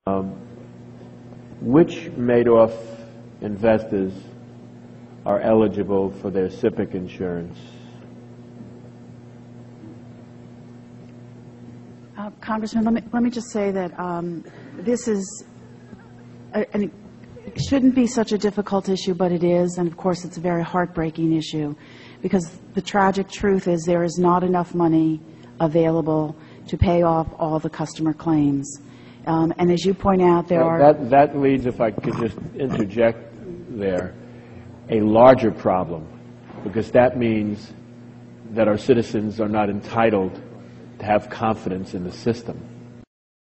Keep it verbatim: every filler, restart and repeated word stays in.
Um, which Madoff investors are eligible for their S I P C insurance? Uh, Congressman, let me, let me just say that um, this is, a, an, it shouldn't be such a difficult issue, but it is, and of course it's a very heartbreaking issue, because the tragic truth is there is not enough money available to pay off all the customer claims. Um, and as you point out, there that, are... That, that leads, if I could just interject there, a larger problem, because that means that our citizens are not entitled to have confidence in the system.